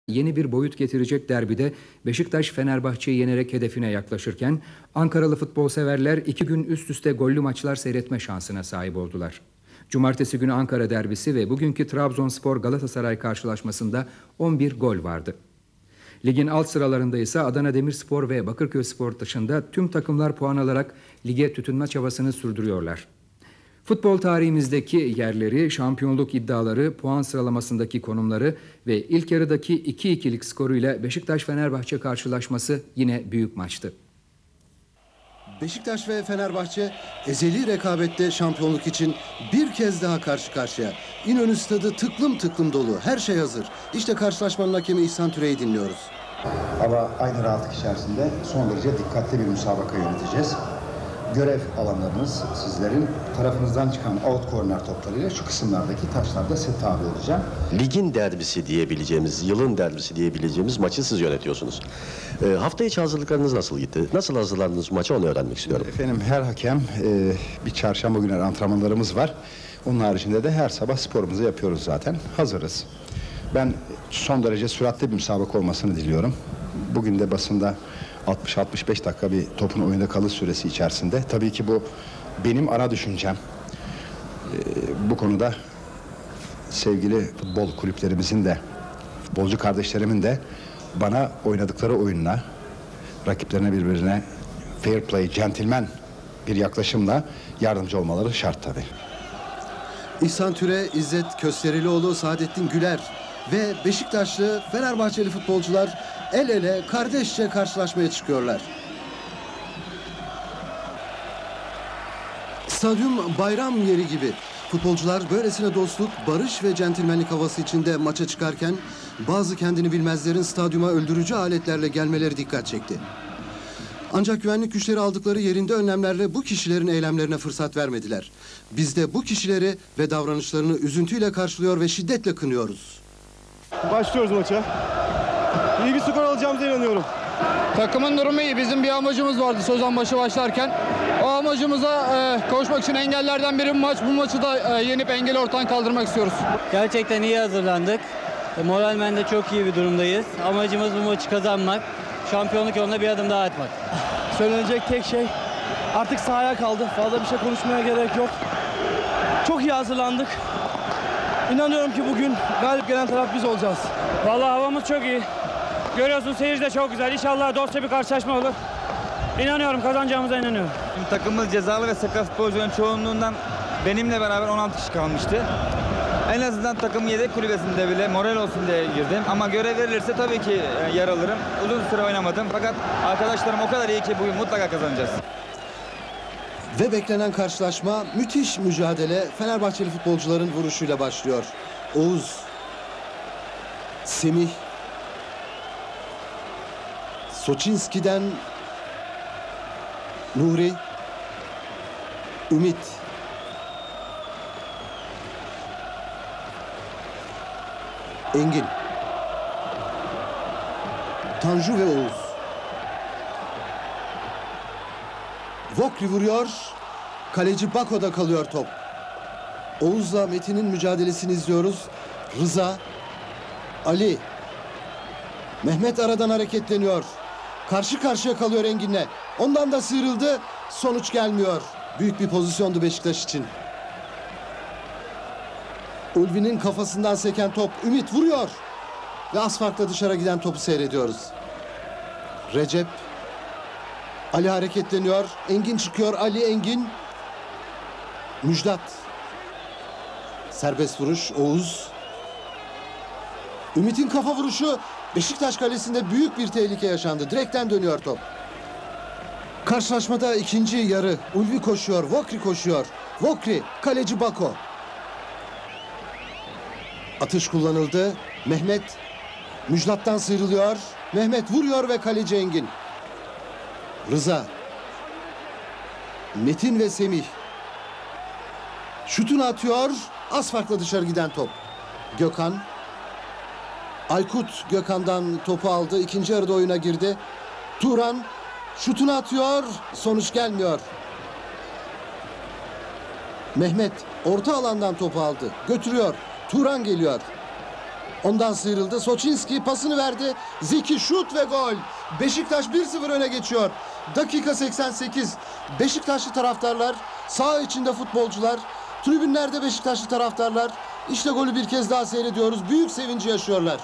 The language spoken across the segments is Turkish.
Yeni bir boyut getirecek derbide Beşiktaş Fenerbahçe'yi yenerek hedefine yaklaşırken Ankaralı futbol severler 2 gün üst üste gollü maçlar seyretme şansına sahip oldular. Cumartesi günü Ankara derbisi ve bugünkü Trabzonspor Galatasaray karşılaşmasında 11 gol vardı. Ligin alt sıralarında ise Adana Demirspor ve Bakırköyspor dışında tüm takımlar puan alarak lige tutunma çabasını sürdürüyorlar. Futbol tarihimizdeki yerleri, şampiyonluk iddiaları, puan sıralamasındaki konumları ve ilk yarıdaki 2-2'lik skoruyla Beşiktaş-Fenerbahçe karşılaşması yine büyük maçtı. Beşiktaş ve Fenerbahçe ezeli rekabette şampiyonluk için bir kez daha karşı karşıya. İnönü Stadı tıklım tıklım dolu. Her şey hazır. İşte karşılaşmanın hakemi İhsan Türe'yi dinliyoruz. Ama aynı rahatlık içerisinde son derece dikkatli bir müsabaka yöneteceğiz. Görev alanlarınız sizlerin tarafınızdan çıkan out corner toplarıyla şu kısımlardaki taşlarda size tabi olacağım. Ligin derbisi diyebileceğimiz, yılın derbisi diyebileceğimiz maçı siz yönetiyorsunuz. Hafta içi hazırlıklarınız nasıl gitti? Nasıl hazırlandınız maça, onu öğrenmek istiyorum. Efendim, her hakem bir çarşamba günleri antrenmanlarımız var. Onun haricinde de her sabah sporumuzu yapıyoruz zaten. Hazırız. Ben son derece süratli bir müsabaka olmasını diliyorum. Bugün de basında 60-65 dakika bir topun oyunda kalış süresi içerisinde. Tabii ki bu benim ana düşüncem. Bu konuda sevgili futbol kulüplerimizin de, futbolcu kardeşlerimin de bana oynadıkları oyunla, rakiplerine birbirine fair play, centilmen bir yaklaşımla yardımcı olmaları şart tabii. İhsan Türe, İzzet Kösterilioğlu, Saadettin Güler ve Beşiktaşlı, Fenerbahçeli futbolcular el ele kardeşçe karşılaşmaya çıkıyorlar. Stadyum bayram yeri gibi. Futbolcular böylesine dostluk, barış ve centilmenlik havası içinde maça çıkarken bazı kendini bilmezlerin stadyuma öldürücü aletlerle gelmeleri dikkat çekti. Ancak güvenlik güçleri aldıkları yerinde önlemlerle bu kişilerin eylemlerine fırsat vermediler. Biz de bu kişileri ve davranışlarını üzüntüyle karşılıyor ve şiddetle kınıyoruz. Başlıyoruz maça. İyi bir skor alacağımıza inanıyorum. Takımın durumu iyi. Bizim bir amacımız vardı sezon başı başlarken. O amacımıza kavuşmak için engellerden biri bu maç. Bu maçı da yenip engeli ortadan kaldırmak istiyoruz. Gerçekten iyi hazırlandık. Moralmen de çok iyi bir durumdayız. Amacımız bu maçı kazanmak. Şampiyonluk yoluna bir adım daha atmak. Söylenecek tek şey, artık sahaya kaldı. Fazla bir şey konuşmaya gerek yok. Çok iyi hazırlandık. İnanıyorum ki bugün galip gelen taraf biz olacağız. Vallahi havamız çok iyi. Görüyorsun, seyirci de çok güzel. İnşallah dostça bir karşılaşma olur. İnanıyorum, kazanacağımıza inanıyorum. Takımımız cezalı ve sakat futbolcuların çoğunluğundan benimle beraber 16 kişi kalmıştı. En azından takım yedek kulübesinde bile moral olsun diye girdim. Ama görev verilirse tabii ki yer alırım. Uzun süre oynamadım. Fakat arkadaşlarım o kadar iyi ki bugün mutlaka kazanacağız. Ve beklenen karşılaşma, müthiş mücadele Fenerbahçeli futbolcuların vuruşuyla başlıyor. Oğuz, Semih, Soçinski'den Nuri, Ümit, Engin, Tanju ve Oğuz. Vokri vuruyor, kaleci Bako'da kalıyor top. Oğuz'la Metin'in mücadelesini izliyoruz. Rıza, Ali, Mehmet aradan hareketleniyor. Karşı karşıya kalıyor Engin'le. Ondan da sıyrıldı, sonuç gelmiyor. Büyük bir pozisyondu Beşiktaş için. Ulvi'nin kafasından seken top, Ümit vuruyor. Ve az farkla dışarı giden topu seyrediyoruz. Recep, Ali hareketleniyor. Engin çıkıyor. Ali, Engin. Müjdat. Serbest vuruş. Oğuz. Ümit'in kafa vuruşu. Beşiktaş kalesinde büyük bir tehlike yaşandı. Direkten dönüyor top. Karşılaşmada ikinci yarı. Ulvi koşuyor. Vokri koşuyor. Vokri. Kaleci Bako. Atış kullanıldı. Mehmet Müjdat'tan sıyrılıyor. Mehmet vuruyor ve kaleci Engin. Rıza, Metin ve Semih. Şutunu atıyor. Az farkla dışarı giden top. Gökhan. Aykut Gökhan'dan topu aldı. İkinci yarıda oyuna girdi. Turan şutunu atıyor. Sonuç gelmiyor. Mehmet orta alandan topu aldı. Götürüyor. Turan geliyor. Ondan sıyrıldı. Soçinski pasını verdi. Zeki şut ve gol. Beşiktaş 1-0 öne geçiyor. Dakika 88. Beşiktaşlı taraftarlar, saha içinde futbolcular, tribünlerde Beşiktaşlı taraftarlar. İşte golü bir kez daha seyrediyoruz. Büyük sevinci yaşıyorlar.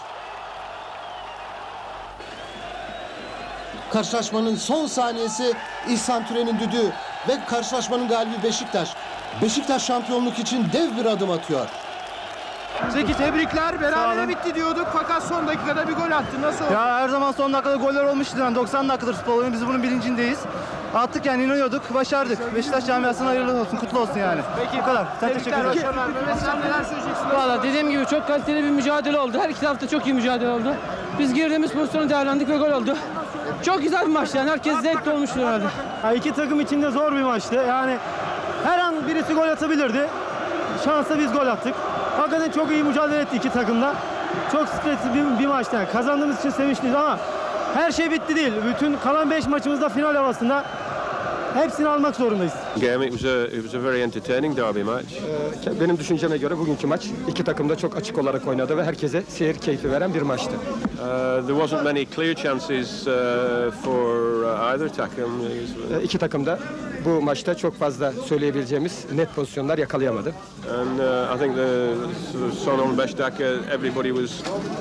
Karşılaşmanın son saniyesi İhsan Türen'in düdüğü ve karşılaşmanın galibi Beşiktaş. Beşiktaş şampiyonluk için dev bir adım atıyor. Zeki tebrikler. Berabere bitti diyorduk fakat son dakikada bir gol attı. Nasıl oldu? Ya her zaman son dakikada goller olmuştu. Yani 90 dakikadır futbol oyunu. Biz bunun bilincindeyiz. Attık yani inanıyorduk. Başardık. Beşiktaş camiasına hayırlı olsun. Kutlu olsun yani. Peki Bu kadar. Sen teşekkür ederim. Mehmet sen neler söyleyeceksin? Valla dediğim gibi çok kaliteli bir mücadele oldu. Her iki tarafta çok iyi mücadele oldu. Biz girdiğimiz pozisyonu değerlendik ve gol oldu. Çok güzel bir maçtı yani. Herkes zevkli olmuştur herhalde. Ya iki takım için de zor bir maçtı. Yani her an birisi gol atabilirdi. Şansa biz gol attık. Hakikaten çok iyi mücadele etti iki takım da. Çok stresli bir maçtı. Yani kazandığımız için sevinçliyiz ama her şey bitti değil. Bütün kalan 5 maçımızda final havasında hepsini almak zorundayız. Game, it was a very entertaining derby match. Benim düşünceme göre bugünkü maç iki takım da çok açık olarak oynadı ve herkese seyir keyfi veren bir maçtı. There wasn't many clear chances for either takım. İki takım da bu maçta çok fazla söyleyebileceğimiz net pozisyonlar yakalayamadı. And I think son 15 dakika everybody was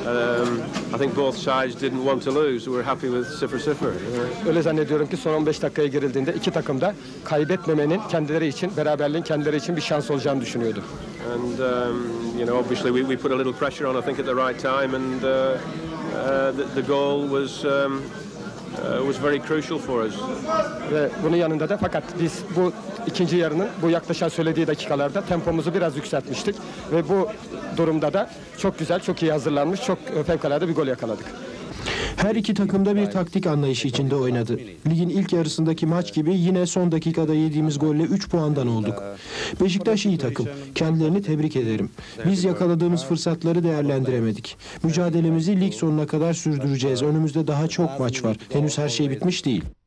I think both sides didn't want to lose. We were happy with 0-0. Öyle zannediyorum ki son 15 dakikaya girildiğinde iki takım da kaybetmemenin kendileri için, beraberliğin kendileri için bir şans olacağını düşünüyordu. And you know, obviously we put a little pressure on I think at the right time, and the goal was very crucial for us. Ve bunun yanında da fakat biz bu ikinci yarının bu yaklaşan söylediği dakikalarda tempomuzu biraz yükseltmiştik ve bu durumda da çok güzel, çok iyi hazırlanmış, çok fevkalade bir gol yakaladık. Her iki takım da bir taktik anlayışı içinde oynadı. Ligin ilk yarısındaki maç gibi yine son dakikada yediğimiz golle 3 puandan olduk. Beşiktaş iyi takım. Kendilerini tebrik ederim. Biz yakaladığımız fırsatları değerlendiremedik. Mücadelemizi lig sonuna kadar sürdüreceğiz. Önümüzde daha çok maç var. Henüz her şey bitmiş değil.